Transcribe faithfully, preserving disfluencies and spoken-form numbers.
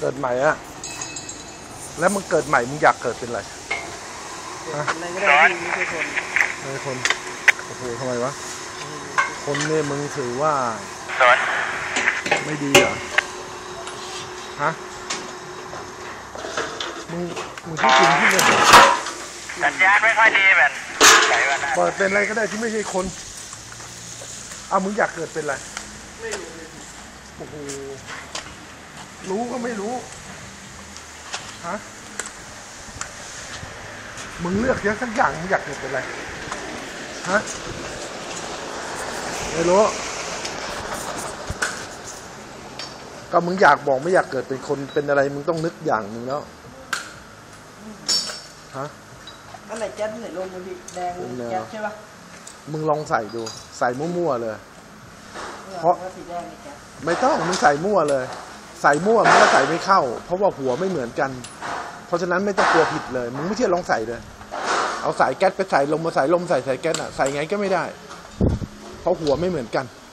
กิดใหม่อะแล้วมึงเกิดใหม่มึงอยากเกิดเป็นอะไรอะไรก็ได้ที่ไม่ใช่คนไม่คนโอ้โหทำไมวะคนเนี่ยมึงถือว่าไม่ดีเหรอฮะมึงมึงที่จริงที่เลยสัญญาณไม่ค่อยดีแบบเปิดเป็นอะไรก็ได้ที่ไม่ใช่คนเอามึงอยากเกิดเป็นอะไรไม่รู้โอ้โหรู้ก็ไม่รู้ฮะมึงเลือกเยอะสักอย่างมึงอยากเกิดเป็นอะไรฮะไม่รู้ก็มึงอยากบอกไม่อยากเกิดเป็นคนเป็นอะไรมึงต้องนึกอย่างหนึ่งแล้วฮะอันไหนแก๊สไหนลมมันดิแดงแก๊สใช่ปะมึงลองใส่ดูใส่มั่วๆเลยเพราะสีแดงนี่แก๊สไม่ต้องมึงใส่มั่วเลยใส่มั่วมันก็ใส่ไม่เข้าเพราะว่าหัวไม่เหมือนกันเพราะฉะนั้นไม่ต้องกลัวผิดเลยมึงไม่เชื่อลองใส่เลยเอาสายแก๊สไปใส่ลมมาใส่ลมใส่สายแก๊สอ่ะใส่ไงก็ไม่ได้เพราะหัวไม่เหมือนกัน